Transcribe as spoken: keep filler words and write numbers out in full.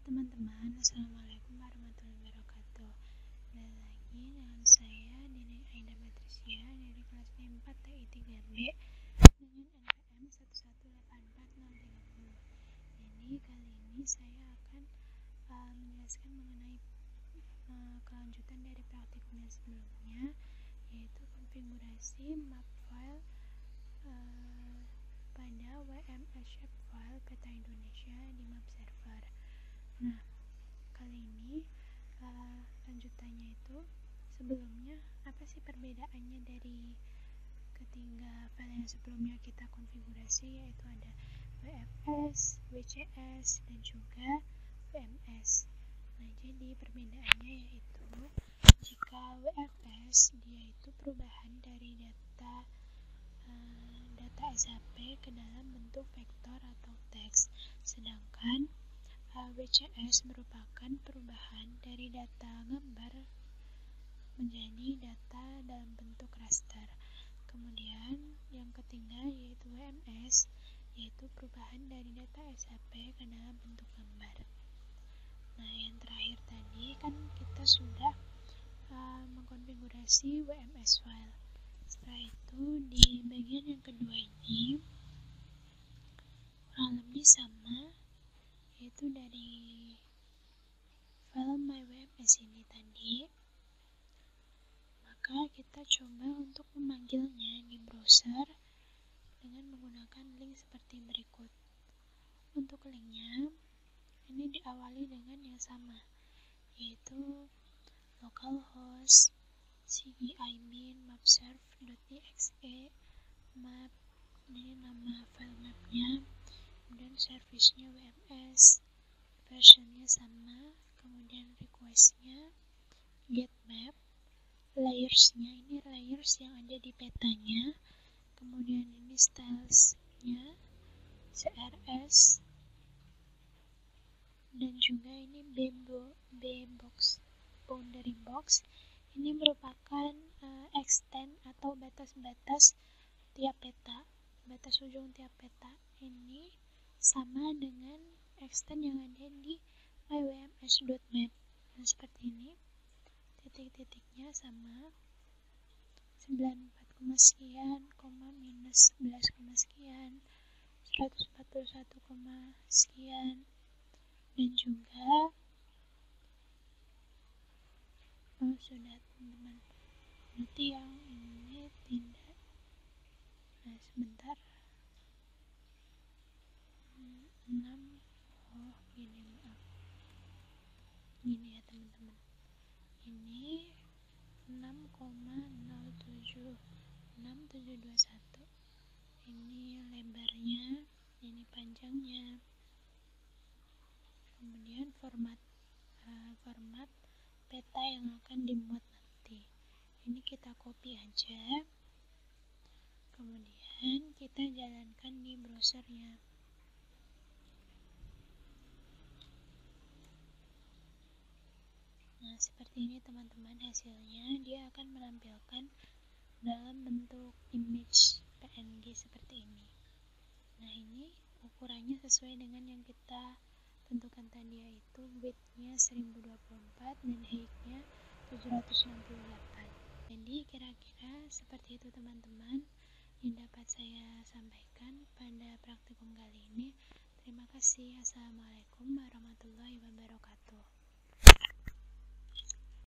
teman-teman, assalamualaikum warahmatullahi wabarakatuh. Kembali lagi dengan saya Dini Aida Patricia dari kelas D empat T I tiga B dengan N P M satu satu delapan empat nol tiga nol. Jadi kali ini saya akan uh, menjelaskan mengenai uh, kelanjutan dari praktikum yang sebelumnya, yaitu konfigurasi map file uh, pada W M S shapefile peta Indonesia di map server. Nah, kali ini uh, lanjutannya itu sebelumnya apa sih perbedaannya dari ketiga file yang sebelumnya kita konfigurasi, yaitu ada W F S, W C S, dan juga W M S. Nah, jadi perbedaannya yaitu jika W F S dia itu perubahan dari data uh, data S H P ke dalam bentuk vektor atau teks, sedangkan W C S merupakan perubahan dari data gambar menjadi data dalam bentuk raster. Kemudian yang ketiga yaitu W M S, yaitu perubahan dari data S H P ke dalam bentuk gambar. Nah, yang terakhir tadi kan kita sudah uh, mengkonfigurasi W M S file. Setelah itu di bagian yang kedua ini kurang lebih sama, yaitu dari file mywms ini tadi, maka kita coba untuk memanggilnya di browser dengan menggunakan link seperti berikut. Untuk linknya ini diawali dengan yang sama, yaitu localhost cdimin mapserv.exe map, ini nama file mapnya, kemudian servicenya W M S, versionnya sama, kemudian requestnya get map, layersnya ini layers yang ada di petanya, kemudian ini stylesnya C R S, dan juga ini bbox boundary box. Ini merupakan uh, extend atau batas-batas tiap peta, batas ujung tiap peta. Ini sama dengan extend yang ada di mywms.map. Nah, seperti ini, titik-titiknya sama, sembilan puluh empat, sekian, koma minus sebelas, sekian, seratus empat puluh satu, sekian, dan juga oh sudah teman-teman, nanti yang ini tidak. Nah, sebentar, enam, oh gini, maaf gini ya teman-teman, ini enam koma nol tujuh enam tujuh dua satu, ini lebarnya, ini panjangnya, kemudian format uh, format peta yang akan dimuat nanti. Ini kita copy aja, kemudian kita jalankan di browsernya. Nah, seperti ini teman-teman hasilnya. Dia akan menampilkan dalam bentuk image P N G seperti ini. Nah, ini ukurannya sesuai dengan yang kita tentukan tadi, yaitu width-nya seribu dua puluh empat dan height-nya tujuh ratus enam puluh delapan. Jadi kira-kira seperti itu teman-teman yang dapat saya sampaikan pada praktikum kali ini. Terima kasih. Assalamualaikum warahmatullahi wabarakatuh.